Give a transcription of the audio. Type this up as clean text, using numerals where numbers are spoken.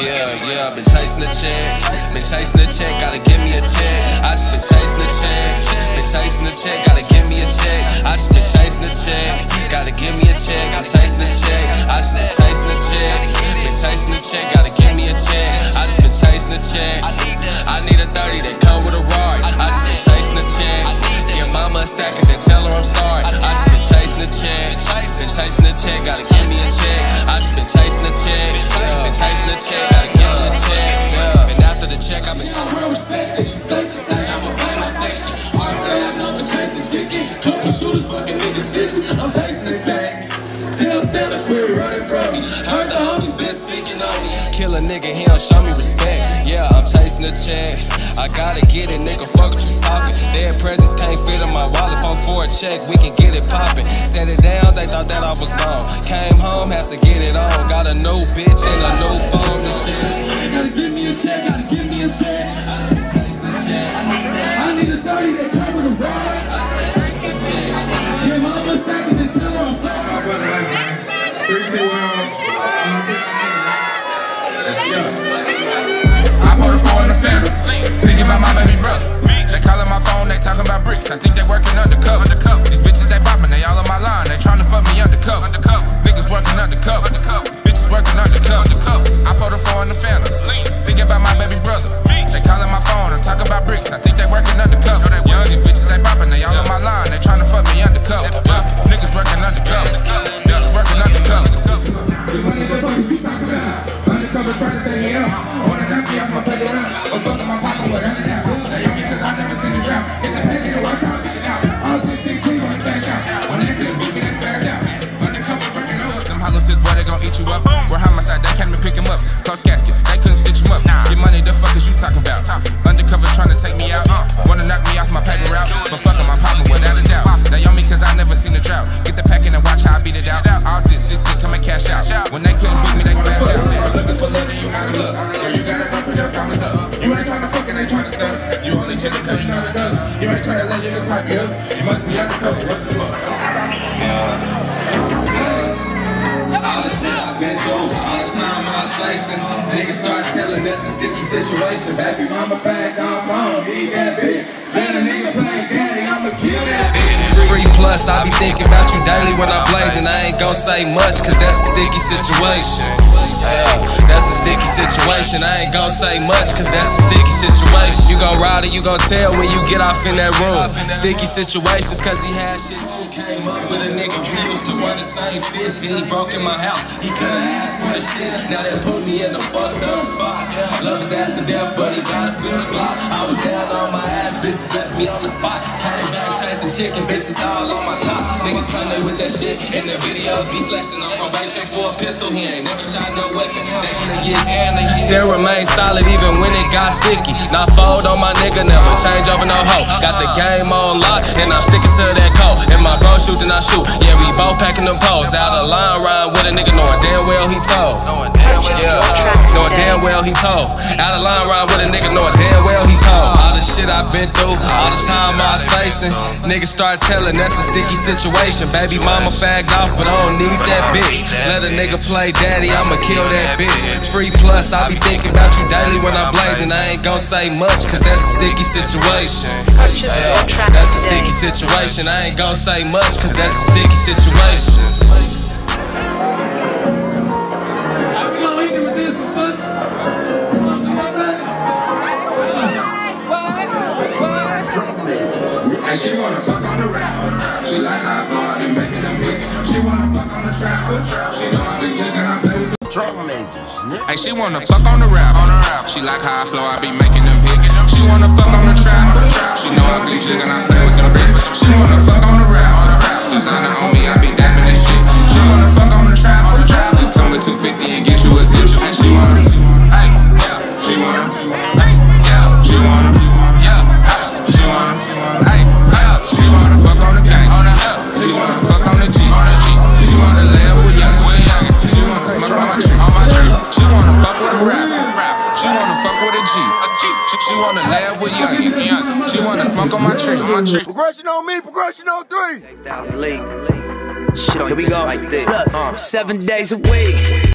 Yeah, been chasing the check, gotta give me a check. I just been chasing the check, gotta give me a check. I just been chasing the check, gotta give me a check. I'm chasing the check, I just been chasing the check, gotta give me a check. I just been chasing the check, I need a 30 that come with a Rari. I just been chasing the check, give mama a stack and then tell her I'm sorry. I just been chasing the check, gotta give me a check. I just been chasing the check, gotta give me a check. And after the check, I've been real respect. And these guns to stay, I'ma blame my section. Hard for that, known for chasing chicken. Couple shooters, fucking niggas, bitches. I'm chasing the sack. Tell Santa quit running from me. Heard the homies been speaking on me. Kill a nigga, he don't show me respect. Yeah, I'm chasing the check. I gotta get it, nigga, fuck what you talking. Dead presents can't fit in my wallet. Phone for a check, we can get it poppin'. Set it down, they thought that I was gone. Came home, had to get it on. Got a new bitch and a new phone. Gotta give me a check, gotta give me a check. I just been chasing the check. I need a 30 that come with a ride. I just been chasing the check. Your mama stacking and tell her I'm sorry. 3, 2, 1. Let's go. I put a 4 in the family, thinking about my baby brother. They calling my phone, they talking about bricks. I think they working undercover. These bitches they bopping, they all on my line. They trying to fuck me undercover. Niggas working undercover, bitches working undercover. I put a 4 in the family, thinking about my baby brother. They calling my phone and talking about bricks. I think they working undercover. These bitches they bopping, they all on my line. They trying to fuck me undercover. Niggas working undercover, bitches working undercover. What the fuck is you talking about? Undercover trying to say me out. I wanna knock me off my playground. Or something my pocket without a doubt. Now you because I never seen a drought. In the pack and watch how I beat it out. All 16 on the cash out. When they couldn't beat me, they spazzed out. Undercover working over. Them hollow tips, boy, they gon' eat you up. We're homicide, they came to pick him up. Close casket, they couldn't stitch him up. Get money, the fuck is you talking about? Undercover trying to take me out. Wanna knock me off my paper route. But fuck em, I'm popping without a doubt. They on me cause I never seen a drought. Get the pack and watch how I beat it out. All 16 come and cash out. When they couldn't beat me, they spazzed out. Looking for love and you out of luck. Girl, you gotta go put your comments up. You ain't tryna fuck and ain't tryna stuff. You only chillin' cause you not enough. You ain't tryna let your pipe me up. You must be undercover, what the fuck? All the shit I've been through, all the time I was facing. Niggas start telling us a sticky situation. Baby mama bagged off on, eat that bitch. Let a nigga play daddy, I'ma kill that bitch. Free plus, I be thinking about you daily when I'm blazing. I ain't gon' say much, cause that's a sticky situation. Yeah, that's a sticky situation. I ain't gon' say much, cause that's a sticky situation. You gon' ride or you gon' tell when you get off in that room. Sticky situations, cause he had shit. Came up with a nigga, we used to run the same fist. Then he broke in my house, he couldn't ask for the shit. Now they put me in the fucked up spot. Love his ass to death, but he gotta feel the block. I was down on my ass, bitches left me on the spot. Came back chasing chicken, bitches all on my clock. Niggas play with that shit in the videos. Be flexing on probation for a pistol. He ain't never shot no weapon. They gonna get air, and still remain solid even when it got sticky. Not fold on my nigga, never change over no hoe. Got the game on lock, and I'm sticking to that code. And my bro shoot, then I shoot. Yeah, we both packing them poles. Out of line, rhyme with a nigga, knowing damn well he told. Knowing damn well he told. Out of line, rhyme with a nigga, knowing damn well he told. All the shit I've been through, all the time I was facing. Niggas start telling that's a sticky situation. Baby mama fagged off, but I don't need that bitch. Let a nigga play daddy, I'ma kill that bitch. Free plus, I be thinking about you daily when I'm blazing. I ain't gon' say much, cause that's a sticky situation. Yeah, that's a sticky situation. I ain't gon' say much, cause that's a sticky situation. And she wanna fuck on the rapper. She like how far I be making them hits. She wanna fuck on the trapper. She know I be jigging, I play with the drum majors. Hey, she wanna fuck on the rapper. She like how I flow, I be making them hits. She wanna fuck on the trapper. She know I be jigging, I play with them bricks. She wanna fuck on the rapper. Designer on me, I be dapping this shit. She wanna fuck on the trapper. Just come with 250 and get you a zip. And she wanna, hey, yeah. She wanna, hey, yeah. She wanna, yeah. She wanna, hey. She wanna fuck on the gang. She wanna fuck on the G. She wanna lay up with young. She wanna smoke on my tree. She wanna fuck with a rapper. She wanna fuck with a G. She wanna lay up with young. She wanna smoke on my tree. Progression on me, progression on 3. Shit on, here we go. Like this. 7 days a week.